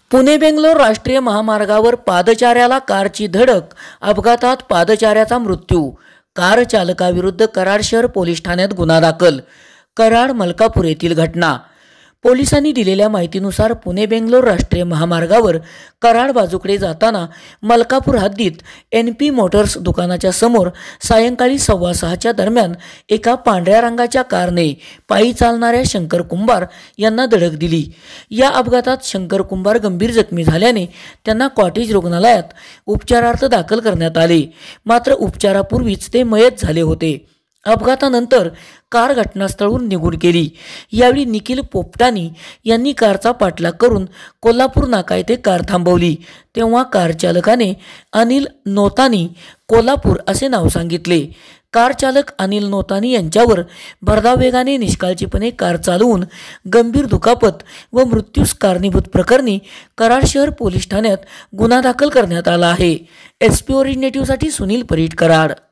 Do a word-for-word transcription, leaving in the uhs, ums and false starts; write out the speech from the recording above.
पुणे बेंगलोर राष्ट्रीय महामार्गावर पादचाऱ्याला कारची धडक, अपघातात पादचाऱ्याचा मृत्यू. कार चालकाविरुद्ध कराड शहर पोलीस ठाण्यात गुन्हा दाखल. कराड मलकापूर येथील घटना. पोलिसांनी दिलेल्या माहितीनुसार पुणे बेंगलोर राष्ट्रीय महामार्गावर कराड बाजूकडे जाताना मलकापूर हद्दीत एन पी मोटर्स दुकानाच्या समोर सायंकाळी सव्वा सहाच्या दरम्यान एका पांढऱ्या रंगाच्या कारने पायी चालणाऱ्या शंकर कुंभार यांना धडक दिली. या अपघातात शंकर कुंभार गंभीर जखमी झाल्याने त्यांना कॉटेज रुग्णालयात उपचारार्थ दाखल करण्यात आले. मात्र उपचारापूर्वीच ते मयत झाले होते. अपघातानंतर कार घटनास्थळावरून निघून गेली. यावेळी निखिल पोपटानी यांनी कारचा पाठलाग करून कोल्हापूर नाका येथे कार थांबवली. तेव्हा कार चालकाने अनिल नोतानी कोल्हापूर असे नाव सांगितले. कार चालक अनिल नोतानी यांच्यावर भरधाव वेगाने निष्काळजीपणे कार चालवून गंभीर दुखापत व मृत्यूस कारणीभूत प्रकरणी कराड शहर पोलीस ठाण्यात गुन्हा दाखल करण्यात आला आहे. एस पी ओरिजिनेटिव्हसाठी सुनील परीट, कराड.